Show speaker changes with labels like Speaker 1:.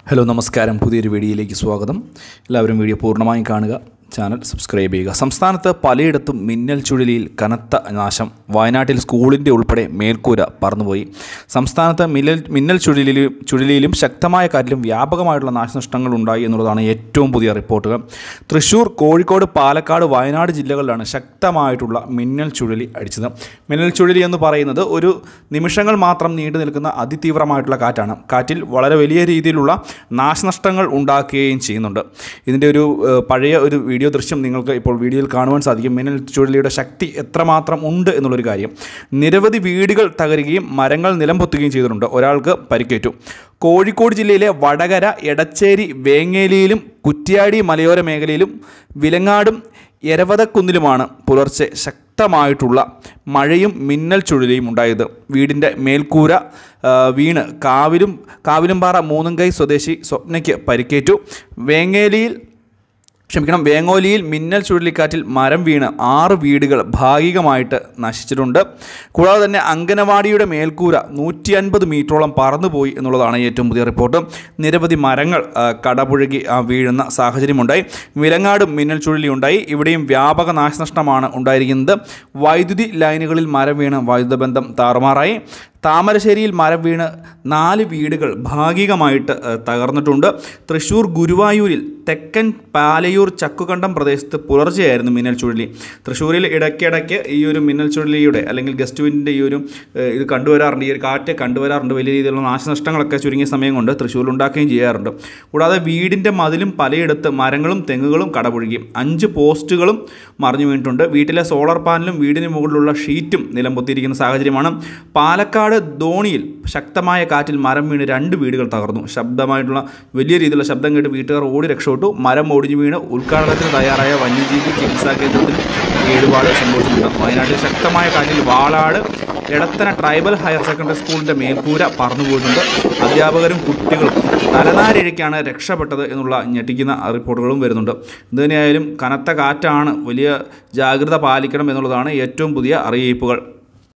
Speaker 1: Hello നമസ്കാരം, പുതിയൊരു വീഡിയോയിലേക്ക് സ്വാഗതം. എല്ലാവരും വീഡിയോ പൂർണ്ണമായും കാണുക, ചാനൽ സബ്സ്ക്രൈബ് ചെയ്യുക. സംസ്ഥാനത്ത് പലയിടത്തും മിന്നൽ ചുഴലിയിൽ കനത്ത നാശം. വയനാട്ടിൽ സ്കൂളിൻ്റെ ഉൾപ്പെടെ മേൽക്കൂര പറന്നുപോയി. സംസ്ഥാനത്ത് മിന്നൽ ചുഴലിയിലും ശക്തമായ കാറ്റിലും വ്യാപകമായിട്ടുള്ള നാശനഷ്ടങ്ങൾ ഉണ്ടായി എന്നുള്ളതാണ് ഏറ്റവും പുതിയ റിപ്പോർട്ടുകൾ. തൃശ്ശൂർ, കോഴിക്കോട്, പാലക്കാട്, വയനാട് ജില്ലകളിലാണ് ശക്തമായിട്ടുള്ള മിന്നൽ ചുഴലി അടിച്ചത്. മിന്നൽ ചുഴലി എന്ന് പറയുന്നത് ഒരു നിമിഷങ്ങൾ മാത്രം നീണ്ടു നിൽക്കുന്ന അതിതീവ്രമായിട്ടുള്ള കാറ്റാണ്. കാറ്റിൽ വളരെ വലിയ രീതിയിലുള്ള നാശനഷ്ടങ്ങൾ ഉണ്ടാക്കുകയും ചെയ്യുന്നുണ്ട്. ഇതിൻ്റെ ഒരു പഴയ ഒരു വീഡിയോ ദൃശ്യം നിങ്ങൾക്ക് ഇപ്പോൾ വീഡിയോയിൽ കാണുവാൻ സാധിക്കും. മിന്നൽ ചുഴലിയുടെ ശക്തി എത്രമാത്രം ഉണ്ട് എന്നുള്ളൊരു കാര്യം. നിരവധി വീടുകൾ തകരുകയും മരങ്ങൾ നിലംപൊത്തുകയും ചെയ്തിട്ടുണ്ട്. ഒരാൾക്ക് പരിക്കേറ്റു. കോഴിക്കോട് ജില്ലയിലെ വടകര, എടച്ചേരി, വേങ്ങേലിയിലും കുറ്റ്യാടി മലയോര മേഖലയിലും വിലങ്ങാടും എരവതക്കുന്നിലുമാണ് പുലർച്ചെ ശക്തമായിട്ടുള്ള മഴയും മിന്നൽ ചുഴലിയും ഉണ്ടായത്. വീടിൻ്റെ മേൽക്കൂര വീണ് കാവിലുംപാറ മൂന്നുംകൈ സ്വദേശി സ്വപ്നയ്ക്ക് പരിക്കേറ്റു. വേങ്ങോലിയിൽ മിന്നൽ ചുഴലിക്കാറ്റിൽ മരം വീണ് 6 വീടുകൾ ഭാഗികമായിട്ട് നശിച്ചിട്ടുണ്ട്. കൂടാതെ തന്നെ അങ്കനവാടിയുടെ മേൽക്കൂര 150 മീറ്ററോളം പറന്നുപോയി എന്നുള്ളതാണ് ഏറ്റവും പുതിയ റിപ്പോർട്ട്. നിരവധി മരങ്ങൾ കടപുഴകി വീഴുന്ന സാഹചര്യമുണ്ടായി. വിലങ്ങാടും മിന്നൽ ചുഴലി ഉണ്ടായി. ഇവിടെയും വ്യാപക നാശനഷ്ടമാണ് ഉണ്ടായിരിക്കുന്നത്. വൈദ്യുതി ലൈനുകളിൽ മരം വീണ് വൈദ്യുത ബന്ധം താറുമാറായി. താമരശ്ശേരിയിൽ മരം വീണ് 4 വീടുകൾ ഭാഗികമായിട്ട് തകർന്നിട്ടുണ്ട്. തൃശ്ശൂർ ഗുരുവായൂരിൽ തെക്കൻ പാലയൂർ ചക്കുകണ്ടം പ്രദേശത്ത് പുലർച്ചെയായിരുന്നു മിന്നൽ ചുഴലി. തൃശ്ശൂരിൽ ഇടയ്ക്കിടയ്ക്ക് ഈ ഒരു മിന്നൽ ചുഴലിയുടെ അല്ലെങ്കിൽ ഗസ്റ്റ് വിൻഡിൻ്റെ ഈ ഒരു ഇത് കണ്ടുവരാറുണ്ട്. ഈ ഒരു കാറ്റ് കണ്ടുവരാറുണ്ട്. വലിയ രീതിയിലുള്ള നാശനഷ്ടങ്ങളൊക്കെ ചുരുങ്ങിയ സമയം കൊണ്ട് തൃശ്ശൂരിൽ ഉണ്ടാക്കുകയും ചെയ്യാറുണ്ട്. കൂടാതെ വീടിൻ്റെ മതിലും പലയിടത്ത് മരങ്ങളും തെങ്ങുകളും കടപുഴകി. 5 പോസ്റ്റുകളും മറിഞ്ഞു വീണിട്ടുണ്ട്. വീട്ടിലെ സോളർ പാനലും വീടിന് മുകളിലുള്ള ഷീറ്റും നിലംപൊത്തിയിരിക്കുന്ന സാഹചര്യമാണ്. പാലക്കാട് ധോണിയിൽ ശക്തമായ കാറ്റിൽ മരം വീണ് 2 വീടുകൾ തകർന്നു. ശബ്ദമായിട്ടുള്ള വലിയ രീതിയിലുള്ള ശബ്ദം കേട്ട് വീട്ടുകാർ ഓടി രക്ഷപ്പെട്ടു. മരം ഒടിഞ്ഞു വീണ് ഉദ്ഘാടനത്തിന് തയ്യാറായ വന്യജീവി ചികിത്സാ കേന്ദ്രത്തിൽ കേടുപാട് സംഭവിച്ചിട്ടുണ്ട്. വയനാട്ടിൽ ശക്തമായ കാറ്റിൽ Valad Edathana tribal higher secondary സ്കൂളിൻ്റെ മേൽക്കൂര പറന്നുപോയിട്ടുണ്ട്. അധ്യാപകരും കുട്ടികളും തലനാരിഴയ്ക്കാണ് രക്ഷപ്പെട്ടത് എന്നുള്ള ഞെട്ടിക്കുന്ന റിപ്പോർട്ടുകളും വരുന്നുണ്ട്. എന്തുതന്നെയായാലും കനത്ത കാറ്റാണ്. വലിയ ജാഗ്രത പാലിക്കണം എന്നുള്ളതാണ് ഏറ്റവും പുതിയ അറിയിപ്പുകൾ.